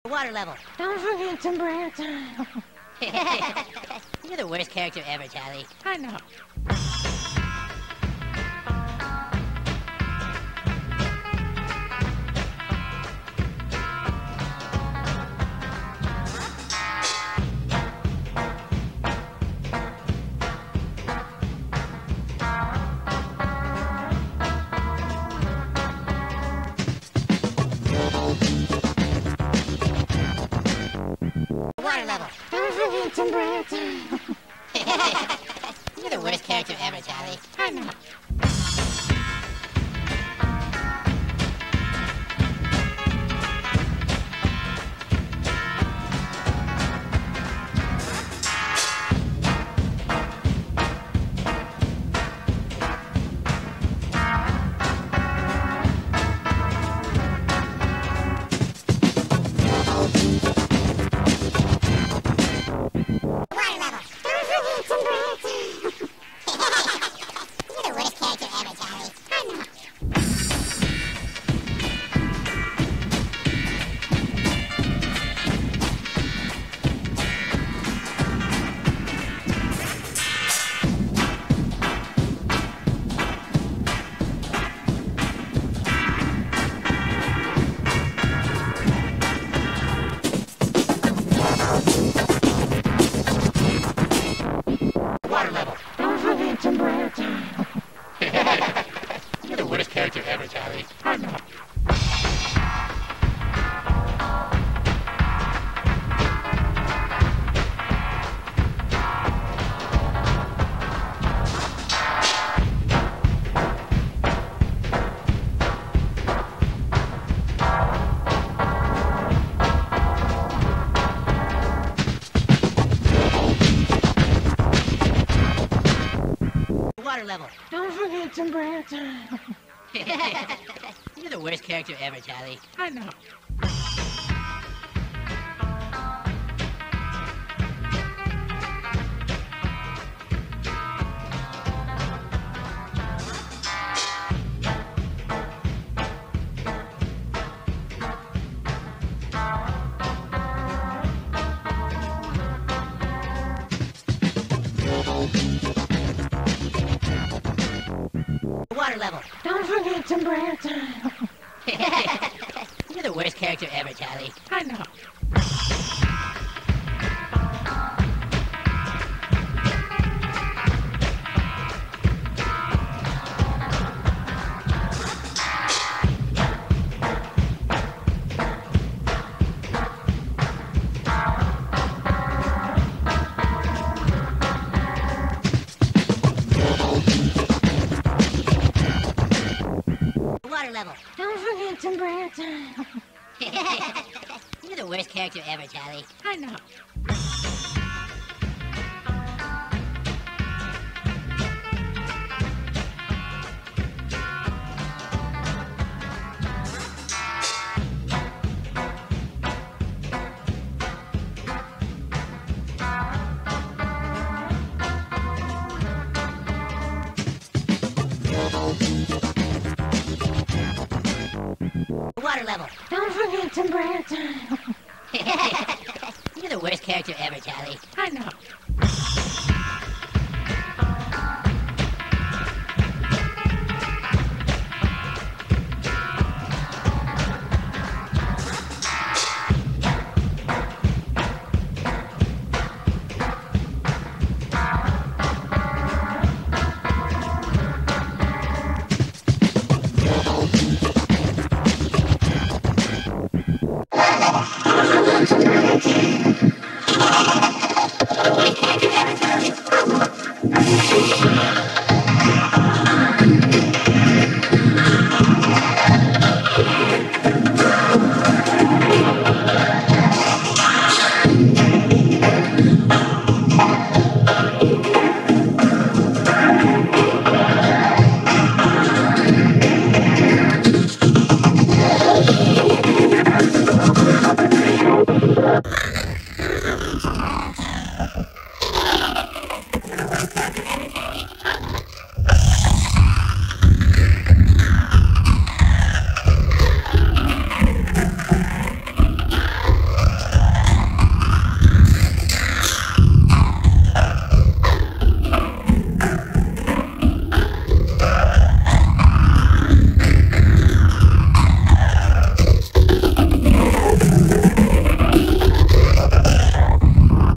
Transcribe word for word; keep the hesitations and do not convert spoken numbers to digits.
Water level. Don't forget to breathe. You're the worst character ever, Charlie. I know. Water level. Don't forget to breathe. You're the worst character ever, Charlie. I know. Water level. Don't forget to breathe. You're the worst character ever, Charlie. I know. Water level. Don't forget to breathe. You're the worst character ever, Charlie. I know. Water level. Don't forget to breathe. You're the worst character ever, Charlie. I know. Water level. Don't forget to breathe. You're the worst character ever, Charlie. I know. Water level. Don't forget to breathe. You're the worst character ever, Charlie. I know. Water level. Don't forget to breathe. You're the worst character ever, Charlie. I know. Water level.